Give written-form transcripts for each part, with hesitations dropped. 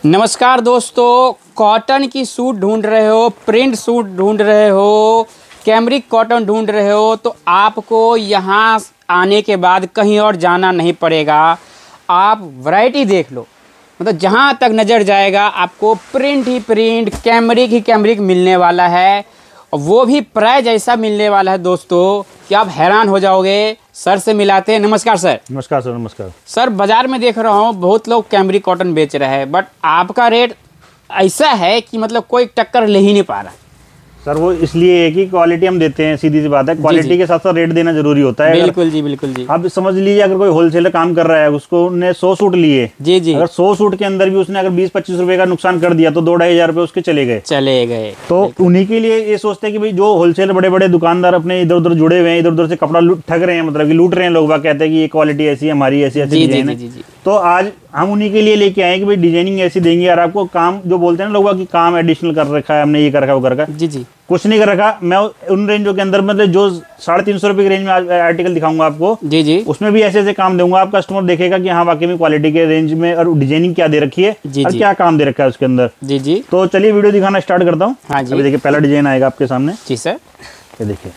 नमस्कार दोस्तों, कॉटन की सूट ढूंढ रहे हो, प्रिंट सूट ढूंढ रहे हो, कैमरिक कॉटन ढूंढ रहे हो तो आपको यहाँ आने के बाद कहीं और जाना नहीं पड़ेगा। आप वैरायटी देख लो, मतलब जहाँ तक नज़र जाएगा आपको प्रिंट ही प्रिंट, कैमरिक ही कैमरिक मिलने वाला है। और वो भी प्राइस ऐसा मिलने वाला है दोस्तों कि आप हैरान हो जाओगे। सर से मिलाते हैं। नमस्कार सर। नमस्कार सर। नमस्कार सर। बाजार में देख रहा हूँ बहुत लोग कैमरिक कॉटन बेच रहे हैं, बट आपका रेट ऐसा है कि मतलब कोई टक्कर ले ही नहीं पा रहा। सर वो इसलिए है कि क्वालिटी हम देते हैं, सीधी सी बात है। क्वालिटी के साथ साथ रेट देना जरूरी होता है। बिल्कुल जी, बिल्कुल जी। आप समझ लीजिए, अगर कोई होलसेलर काम कर रहा है, उसको ने 100 सूट लिए जी जी, अगर 100 सूट के अंदर भी उसने अगर 20-25 रुपए का नुकसान कर दिया तो 2-2.5 रुपए उसके चले गए। तो उन्हीं के लिए ये सोचते हैं कि भाई जो होलसेल बड़े बड़े दुकानदार अपने इधर उधर जुड़े हुए हैं, इधर उधर से कपड़ा ठग रहे हैं, मतलब कि लूट रहे हैं लोग, कहते हैं कि ये क्वालिटी ऐसी है, हमारी ऐसी डिजाइन है। तो आज हम उन्हीं के लिए लेके आए कि भाई डिजाइनिंग ऐसी देंगे और आपको काम जो बोलते हैं ना लोग कि काम एडिशनल कर रखा है हमने, ये कर रखा है, वो कर रखा है। जी, कुछ नहीं कर रखा। मैं उन रेंजों के अंदर मतलब जो 350 रुपए की रेंज में आर्टिकल दिखाऊंगा आपको, जी, उसमें भी ऐसे ऐसे काम दूंगा। आप कस्टमर देखेगा कि हाँ वाकई में क्वालिटी के रेंज में और डिजाइनिंग क्या दे रखी है और क्या काम दे रखा है उसके अंदर। जी। तो चलिए वीडियो दिखाना स्टार्ट करता हूँ। अभी देखिए पहला डिजाइन आएगा आपके सामने। जी सर। ये देखिए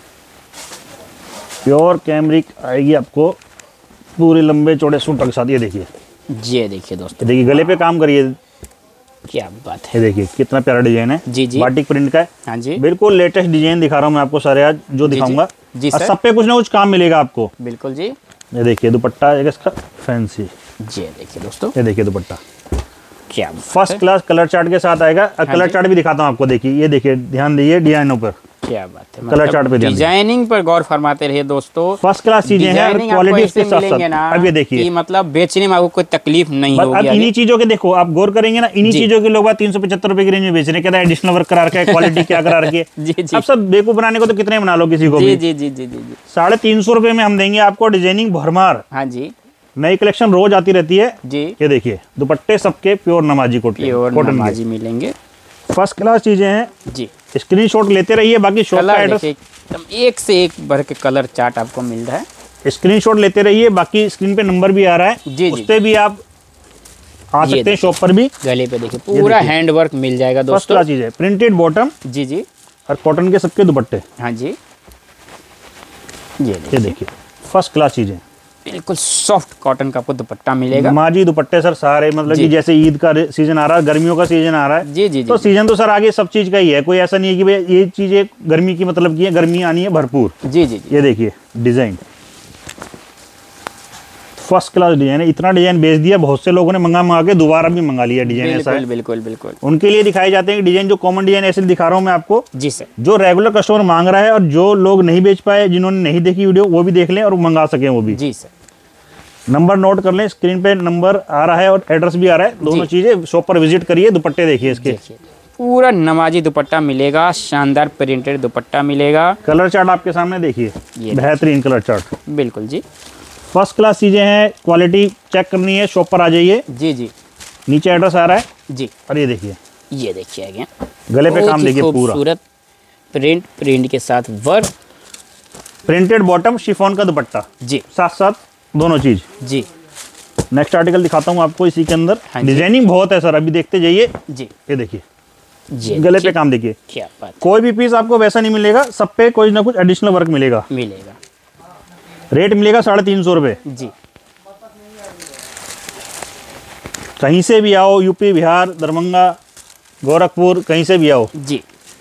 प्योर कैमरिक आएगी आपको, पूरे लंबे चौड़े सूट के साथ। ये देखिए जी, देखिए दोस्तों, देखिए गले पे काम करिए, क्या बात है। देखिए कितना प्यारा डिजाइन है। जी जी, बाटिक प्रिंट का है। हाँ जी, बिल्कुल लेटेस्ट डिजाइन दिखा रहा हूँ मैं आपको सारे आज जो दिखाऊंगा। जी सर। सब पे कुछ ना कुछ काम मिलेगा आपको। बिल्कुल जी। ये देखिए दुपट्टा है इसका फैंसी। जी देखिए दोस्तों, ये देखिए दुपट्टा क्या फर्स्ट क्लास कलर चार्ट के साथ आएगा। कलर चार्ट भी दिखाता हूँ आपको। देखिए ये देखिए, ध्यान दीजिए डिजाइनों पर, क्या बात है। कलर चार्ट पे डिजाइनिंग पर गौर फरमाते रहिए दोस्तों। फर्स्ट क्लास चीजें हैं, क्वालिटी के साथ साथ। अब ये देखिए मतलब बेचने में आपको कोई तकलीफ नहीं होगी। अब इन्हीं चीजों के देखो आप गौर करेंगे ना, इन्हीं चीजों के लोग 375 रुपए की रेंज में बेच रहे हैं। कहता है एडिशनल वर्क करा रखा है, क्वालिटी क्या करा रखी है। अब सब बेवकूफ बनाने को तो कितने बना लो किसी को भी। जी जी जी जी, 350 रुपए में हम देंगे आपको डिजाइनिंग भरमार। हाँ जी, नई कलेक्शन रोज आती रहती है। जी ये देखिए दुपट्टे सबके प्योर नमाजी कॉटन मिलेंगे। फर्स्ट क्लास चीजें हैं जी। स्क्रीनशॉट लेते रहिए। बाकी शॉप का एड्रेस एकदम एक से एक भर के कलर चार्ट आपको मिल रहा है। स्क्रीनशॉट लेते रहिए। बाकी स्क्रीन पे नंबर भी आ रहा है जी, उस पे भी आप आ सकते हैं शॉप पर भी। गले पे देखिए पूरा हैंड वर्क मिल जाएगा दोस्तों। फर्स्ट क्लास चीज है, प्रिंटेड बॉटम। जी जी, और कॉटन के सबके दुपट्टे। हाँ जी, ये देखिए फर्स्ट क्लास चीजें, बिल्कुल सॉफ्ट कॉटन का आपको दुपट्टा मिलेगा। नमाजी दुपट्टे सर सारे, मतलब कि जैसे ईद का सीजन आ रहा है, गर्मियों का सीजन आ रहा है। जी जी, तो सीजन तो सर आगे सब चीज का ही है, कोई ऐसा नहीं है कि भाई ये चीजें गर्मी की मतलब की है, गर्मी आनी है भरपूर। जी जी, ये देखिए डिजाइन फर्स्ट क्लास डिजाइन है। इतना डिजाइन बेच दिया, बहुत से लोगों ने मंगा के दोबारा भी मंगा लिया डिजाइन। ऐसा है बिल्कुल बिल्कुल, उनके लिए दिखाए जाते हैं डिजाइन, जो कॉमन डिजाइन ऐसे दिखा रहा हूँ मैं आपको। जी सर, जो रेगुलर कस्टमर मांग रहा है और जो लोग नहीं बेच पाए, जिन्होंने नहीं देखी वीडियो, वो भी देख लें और मंगा सके वो भी। जी सर, नंबर नोट कर लें, स्क्रीन पे नंबर आ रहा है और एड्रेस भी आ रहा है। दोनों चीजें शॉप पर विजिट करिए। दुपट्टे देखिए इसके, पूरा नमाजी दुपट्टा मिलेगा, शानदार प्रिंटेड दुपट्टा मिलेगा। कलर चार्ट आपके सामने देखिए, बेहतरीन कलर चार्ट। बिल्कुल जी, फर्स्ट क्लास चीजें हैं। क्वालिटी चेक करनी है, शॉप पर आ जाइए। जी जी, नीचे एड्रेस आ रहा है जी। और ये देखिए आगे गले पे काम देखिए, पूरा खूबसूरत प्रिंट के साथ वर्क, प्रिंटेड बॉटम, शिफॉन का दुपट्टा जी, साथ साथ दोनों चीज। जी नेक्स्ट आर्टिकल दिखाता हूँ आपको इसी के अंदर। डिजाइनिंग बहुत है सर, अभी देखते जाइए। जी ये देखिए गले पे काम देखिए, क्या बात। कोई भी पीस आपको वैसा नहीं मिलेगा, सब पे कोई ना कुछ एडिशनल वर्क मिलेगा। रेट मिलेगा 350 रुपए जी। कहीं से भी आओ, यूपी, बिहार, दरभंगा, गोरखपुर, कहीं से भी आओ जी।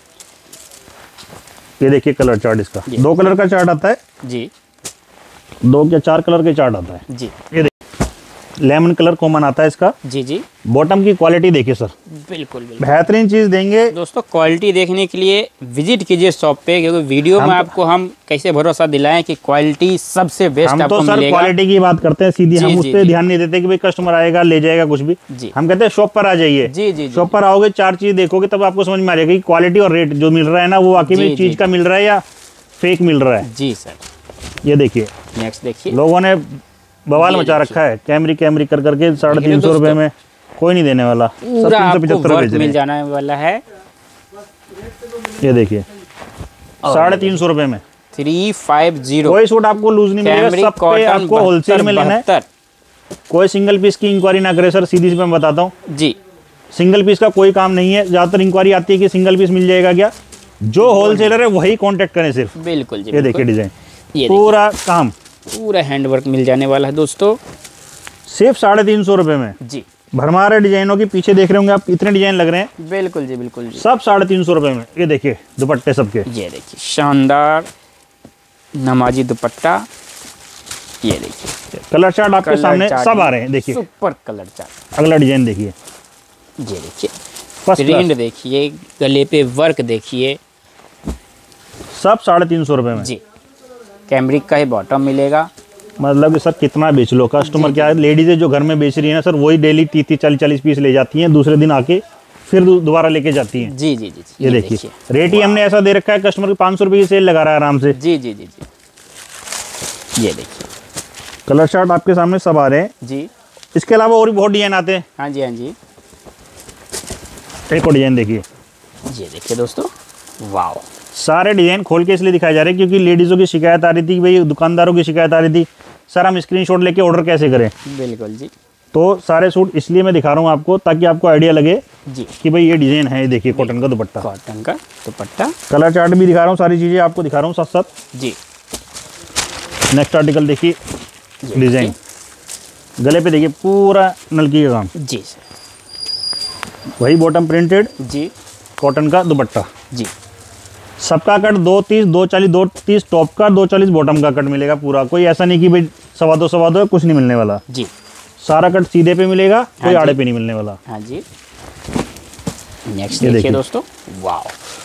ये देखिए कलर चार्ट इसका, 2 कलर का चार्ट आता है जी, 2 या 4 कलर के चार्ट आता है जी। ये देखिए लेमन कलर कॉमन आता है इसका। जी जी, बॉटम की क्वालिटी देखिए सर, बिल्कुल बेहतरीन चीज देंगे दोस्तों। क्वालिटी देखने के लिए विजिट कीजिए शॉप पे, क्योंकि वीडियो में आपको हम कैसे भरोसा दिलाएं कि क्वालिटी सबसे बेस्ट आपको मिलेगा। हम तो सर क्वालिटी की बात करते हैं सीधी, हम उस पर ध्यान नहीं देते कि भाई कस्टमर आएगा ले जाएगा कुछ भी। हम कहते हैं शॉप पर आ जाइए। जी जी, शॉप पर आओगे 4 चीज देखोगे तब आपको समझ में आ जाएगा कि क्वालिटी और रेट जो मिल रहा है ना, वो वाकई में चीज का मिल रहा है या फेक मिल रहा है। जी सर, ये देखिए नेक्स्ट देखिए, लोगों ने बवाल मचा रखा है कैमरी कर करके 350 रुपए में कोई नहीं देने वाला, 375 मिल जाने वाला है। ये देखिए 350 रुपए में 350। कोई सूट आपको लूज नहीं मिलेगा, सब पे आपको होलसेल में लेना है। कोई सिंगल पीस की इंक्वायरी ना करे सर, सीधी सी मैं बताता हूँ जी। सिंगल पीस का कोई काम नहीं है। ज़्यादातर इंक्वायरी आती है कि सिंगल पीस मिल जाएगा क्या, जो होलसेलर है वही कांटेक्ट करें सिर्फ। बिल्कुल जी, ये देखिए डिजाइन, ये पूरा काम, पूरा हैंडवर्क मिल जाने वाला है दोस्तों, सिर्फ 350 रुपये में जी। भरमार डिजाइनों की, पीछे देख रहे होंगे आप इतने डिजाइन लग रहे हैं। बिल्कुल जी, बिल्कुल जी, सब 350 रुपये में। ये देखिए दुपट्टे सबके, ये देखिए शानदार नमाजी दुपट्टा, ये देखिए कलर चार्ट आपके सामने सब आ रहे हैं। देखिए सुपर कलर चार्ट। अगला डिजाइन देखिए, ये देखिए फर्स्ट प्रिंट देखिए, गले पे वर्क देखिए, सब 350 रुपये में जी। कैमरिक का ही बॉटम मिलेगा। मतलब कि सर कितना बेच लो, कस्टमर क्या है, लेडीज़ें जो घर में बेच रही है ना सर, वही डेली 30-40 पीस ले जाती हैं, दूसरे दिन आके फिर दोबारा लेके जाती हैं। जी जी जी, ये देखिए रेट ही हमने ऐसा दे रखा है, कस्टमर की 500 रुपये की सेल लगा रहा है आराम से। जी जी जी जी, ये देखिए कलर चार्ट आपके सामने सब आ रहे हैं जी। इसके अलावा और भी बहुत डिजाइन आते हैं। हाँ जी, हाँ जी, एक और डिजाइन देखिए, ये देखिए दोस्तों, वाह। सारे डिजाइन खोल के इसलिए दिखाए जा रहे हैं क्योंकि लेडीज़ों की शिकायत आ रही थी कि भाई, दुकानदारों की शिकायत आ रही थी सर हम स्क्रीनशॉट लेके ऑर्डर कैसे करें। बिल्कुल जी, तो सारे सूट इसलिए मैं दिखा रहा हूँ आपको, ताकि आपको आइडिया लगे जी कि भाई ये डिजाइन है। ये देखिए कॉटन का दुपट्टा, कॉटन का दुपट्टा, कलर चार्ट भी दिखा रहा हूँ, सारी चीज़ें आपको दिखा रहा हूँ साथ साथ। जी। नेक्स्ट आर्टिकल देखिए, ये डिजाइन गले पे देखिए पूरा नलकी का काम, जी वही बॉटम प्रिंटेड, जी कॉटन का दुपट्टा, जी। सबका कट 230, 240, 230 टॉप का, 240 बॉटम का कट मिलेगा पूरा। कोई ऐसा नहीं कि भाई 2.25 है, कुछ नहीं मिलने वाला। जी, सारा कट सीधे पे मिलेगा, कोई जी। आड़े पे नहीं मिलने वाला। हाँ जी। नेक्स्ट देखिए दोस्तों, वाह।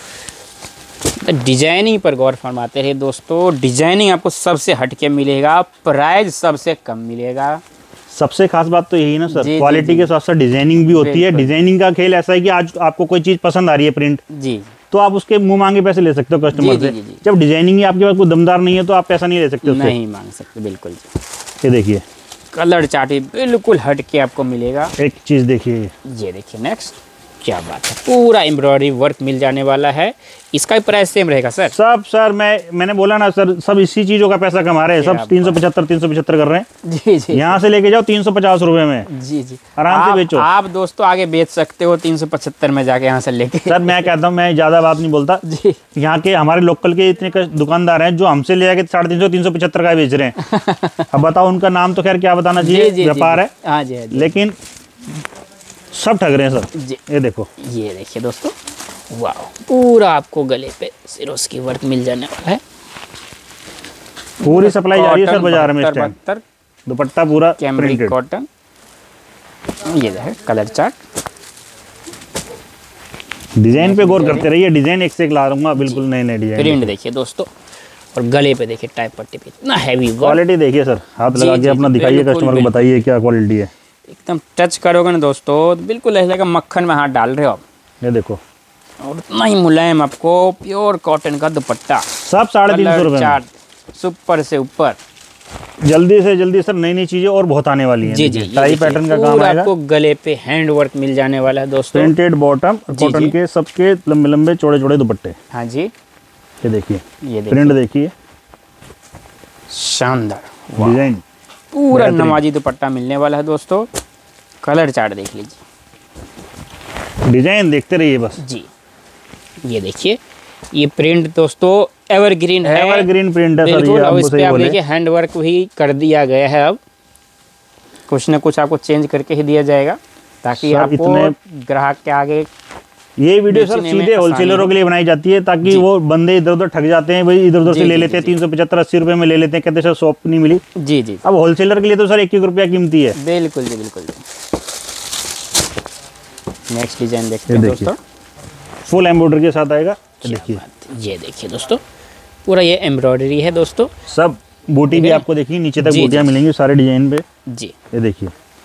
डिजाइनिंग पर गौर फरमाते रहे दोस्तों, डिजाइनिंग आपको सबसे हटके मिलेगा, प्राइस सबसे कम मिलेगा। सबसे खास बात तो यही ना सर, जी, क्वालिटी जी, के साथ साथ डिजाइनिंग भी होती है। बिल्कुल। डिजाइनिंग का खेल ऐसा है कि आज आपको कोई चीज़ पसंद आ रही है प्रिंट, जी तो आप उसके मुंह मांगे पैसे ले सकते हो कस्टमर जी, से। जी, जी। जब डिजाइनिंग ही आपके पास कोई दमदार नहीं है तो आप पैसा नहीं ले सकते उससे। नहीं मांग सकते, बिल्कुल जी। ये देखिए कलर चार्ट भी बिल्कुल हटके आपको मिलेगा। एक चीज़ देखिए, ये देखिए नेक्स्ट, क्या बात है, पूरा एम्ब्रॉयडरी वर्क मिल जाने वाला है। इसका भी प्राइस सेम रहेगा सर? सब सर मैंने बोला ना सर, सब इसी चीज़ों का पैसा कमा रहे हैं। सब 375 कर रहे हैं। जी जी, यहाँ से लेके जाओ 350 रुपये में, जी जी, आराम से बेचो। आप दोस्तों आगे बेच सकते हो 375 में जाके यहाँ से लेके। सर मैं कहता हूँ, मैं ज़्यादा बात नहीं बोलता जी। यहाँ के हमारे लोकल के इतने दुकानदार हैं जो हमसे ले जाके 350, 375 का बेच रहे हैं। अब बताओ, उनका नाम तो खैर क्या बताना चाहिए, व्यापार है। हाँ जी, लेकिन सब ठग रहे हैं सर। जी। ये देखो, ये देखिए दोस्तों, वाह, पूरा आपको गले पे सिरोस की वर्क मिल जाने वाला है। पूरी सप्लाई जा रही है सर बाजार में इस टाइम। 72 दुपट्टा पूरा कैमरिक प्रिंटेड, कॉटन। ये है कलर चार्ट। डिजाइन पे गौर करते रहिए, डिजाइन एक से एक ला दूंगा, बिल्कुल नए नए डिजाइन। प्रिंट देखिए दोस्तों, और गले पे देखिए टाइप पट्टी पे इतना हैवी वर्क। क्वालिटी देखिए सर, हाथ जी, लगा के जी, अपना जी, दिखाइए, बिल्कुल, कस्टमर को बिल्कुल। बताइए क्या क्वालिटी है। एकदम टच करोगे ना दोस्तों तो बिल्कुल ऐसा लगेगा मक्खन में हाथ डाल रहे हो आप। ये देखो, और उतना ही मुलायम आपको प्योर कॉटन का दुपट्टा, सब 350 रुपये में। चार्ट सुपर से ऊपर। जल्दी से जल्दी सर नई नई चीजें और बहुत आने वाली हैं। जी जी, ये टाई देखिए, पैटर्न का काम पूरा आएगा, आपको गले पे हैंड वर्क मिल जाने वाला है दोस्तों। प्रिंटेड बॉटम, कॉटन जी। के सबके लंबे लंबे चौड़े चौड़े दुपट्टे। हाँ जी, ये देखिए, ये देखिए प्रिंट देखिए, शानदार, वाह। डिजाइन पूरा बेहतरीन। नमाजी दुपट्टा मिलने वाला है दोस्तों। कलर चार्ट देख लीजिए डिजाइन देखते रहिए बस। जी। ये देखिए, ये प्रिंट दोस्तों एवरग्रीन है, एवरग्रीन प्रिंट है सर, बिल्कुल। ये अब आपको इस पे सही आप बोले। देखिए हैंड वर्क भी कर दिया गया है। अब कुछ ना कुछ आपको चेंज करके ही दिया जाएगा ताकि सर, आपको ग्राहक के आगे। ये वीडियो सर बेचने में सीधे आसानी होलसेलरों हो। के लिए बनाई जाती है, ताकि जी। वो बंदे इधर उधर ठग जाते हैं भाई, इधर उधर जी, से ले जी, लेते हैं, जी, 375-80 रुपये में ले लेते हैं, कहते हैं सर शॉप नहीं मिली। जी जी, अब होलसेलर के लिए तो सर 1-1 रुपया कीमती है। बिल्कुल जी, बिल्कुल। नेक्स्ट डिजाइन देखते ये हैं देखिए, दोस्तों। फुल एम्ब्रॉयडरी के साथ आएगा। क्या देखिए बात है। ये देखिए दोस्तों, पूरा ये एम्ब्रॉयडरी है दोस्तों। सब बूटी भी ठीक है। आपको देखिए, नीचे तक जी, बूटियाँ जी। मिलेंगी सारे डिजाइन पे। जी, ये देखिए,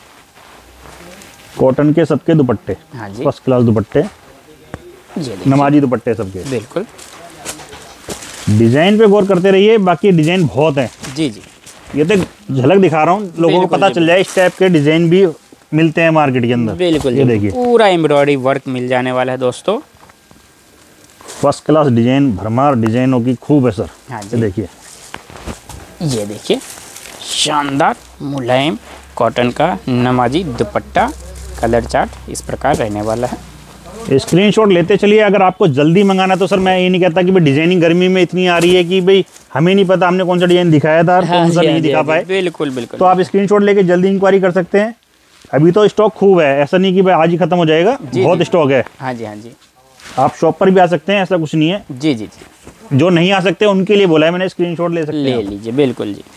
कॉटन के सबके दुपट्टे, हाँ जी, फर्स्ट क्लास दुपट्टे, ये देखिए, नमाजी दुपट्टे सबके। बिल्कुल। डिजाइन पे गौर करते रहिए, बाकी डिजाइन बहुत हैं। जी जी, ये तो झलक दिखा रहा हूँ, लोगों को बिल्कुल पता जी, चल जाए इस टाइप के डिजाइन भी मिलते हैं मार्केट के अंदर। बिल्कुल ये जी, देखिए, पूरा एम्ब्रॉयडरी वर्क मिल जाने वाला है दोस्तों। फर्स्ट क्लास डिजाइन, भरमार डिजाइनों की खूब है सर। हाँ ये जी, देखिए, ये देखिए, शानदार मुलायम कॉटन का नमाजी दुपट्टा। कलर चार्ट इस प्रकार रहने वाला है। स्क्रीनशॉट लेते चलिए। अगर आपको जल्दी मंगाना तो सर मैं ये नहीं कहता कि भाई डिजाइनिंग गर्मी में इतनी आ रही है कि भाई हमें नहीं पता हमने कौन सा डिजाइन दिखाया था, कौन सा नहीं दिखा पाए। बिल्कुल बिल्कुल। तो आप स्क्रीनशॉट लेके जल्दी इंक्वायरी कर सकते हैं। अभी तो स्टॉक खूब है, ऐसा नहीं कि भाई आज ही खत्म हो जाएगा, बहुत स्टॉक है। हाँ जी हाँ जी। आप शॉप पर भी आ सकते हैं, ऐसा कुछ नहीं है। जी जी जी। जो नहीं आ सकते उनके लिए बोला है मैंने, स्क्रीनशॉट ले सकते हैं। ले लीजिए, बिल्कुल जी।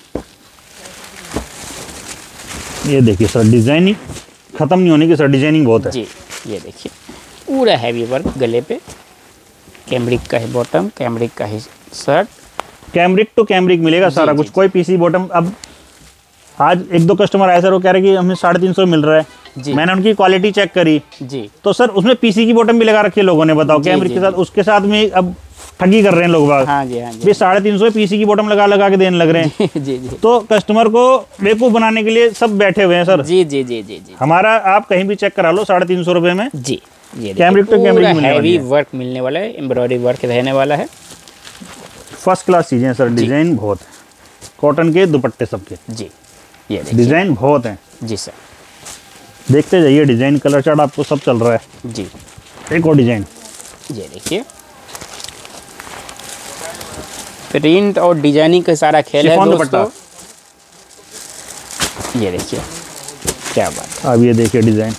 ये देखिए सर, डिजाइनिंग खत्म नहीं होने की सर, डिजाइनिंग बहुत है जी। ये देखिए पूरा हैवी वर्क गले पे, कैमरिक का है बॉटम, कैमरिक का है शर्ट, कैमरिक टू कैमरिक मिलेगा सारा कुछ। कोई पीसी बॉटम, अब आज एक दो कस्टमर आए सर, वो कह रहे कि हमें 350 मिल रहा है। मैंने उनकी क्वालिटी चेक करी जी, तो सर उसमें पीसी की बॉटम भी लगा रखी है लोगों ने, बताओ कैमरिक के साथ, उसके साथ में अब ठगी कर रहे हैं लोग बाग। हाँ जी हाँ जी। 350 पीसी की बॉटम लगा के देने लग रहे हैं। जी जी। तो कस्टमर को बेवकूफ बनाने के लिए सब बैठे हुए हैं सर। जी जी जी जी जी। हमारा आप कहीं भी चेक करा लो 350 रुपए में जी। ये कैमरिक टू कैमरिक मिलने वाली हैवी है। वर्क मिलने वाला है, एम्ब्रॉयडरी वर्क रहने वाला है। फर्स्ट क्लास चीजें सर, डिजाइन बहुत है, कॉटन के दुपट्टे सबके। जी ये देखिए डिजाइन बहुत है जी सर। देखते जाइए, डिजाइन कलर चार्ट आपको सब चल रहा है। जी एक और डिजाइन, ये देखिए प्रिंट और डिजाइनिंग का सारा खेल है शिफॉन दोस्तों। ये देखिए क्या बात अब ये देखिए डिजाइन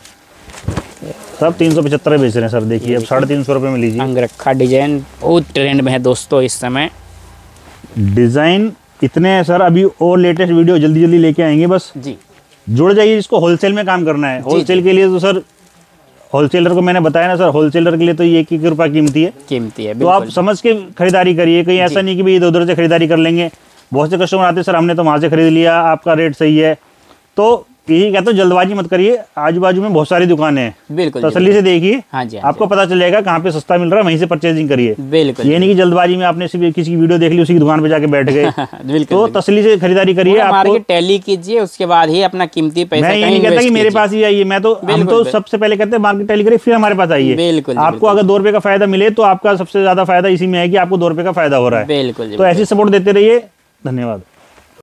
सब 375 बेच रहे हैं सर। देखिए अब 350 रुपए में लीजिए। अंगरखा डिजाइन बहुत ट्रेंड में है दोस्तों इस समय। डिजाइन इतने हैं सर, अभी और लेटेस्ट वीडियो जल्दी जल्दी लेके आएंगे। बस जी जुड़ जाइए, जिसको होलसेल में काम करना है। होलसेल के लिए तो सर, होलसेलर को मैंने बताया ना सर, होलसेलर के लिए तो ये 1 रुपया कीमती है। कीमती है, तो आप समझ के खरीदारी करिए, कहीं ऐसा नहीं कि भाई इधर उधर से खरीदारी कर लेंगे। बहुत से कस्टमर आते हैं सर, हमने तो वहाँ से खरीद लिया, आपका रेट सही है। तो यही कहते हो जल्दबाजी मत करिए, आजू बाजू में बहुत सारी दुकानें हैं, बिल्कुल तसल्ली से देखिए। हाँ जी, आपको पता चल जाएगा कहाँ पे सस्ता मिल रहा है, वहीं से परचेजिंग करिए। बिल्कुल। ये नहीं कि जल्दबाजी में आपने सिर्फ किसी की वीडियो देख ली, उसी की दुकान पे जाके बैठ गए। बिल्कुल। तो तसल्ली से खरीदारी करिए। आपको टैली कीजिए, उसके बाद ही अपना कीमती पैसा। मैं ये नहीं कहता कि मेरे पास ही आइए, मैं तो हम तो सबसे पहले कहते हैं मार्केट टैली करिए, फिर हमारे पास आइए। बिल्कुल। आपको अगर 2 रुपए का फायदा मिले तो आपका सबसे ज्यादा फायदा इसी में है कि आपको 2 रुपए का फायदा हो रहा है। बिल्कुल। तो ऐसी सपोर्ट देते रहिए। धन्यवाद।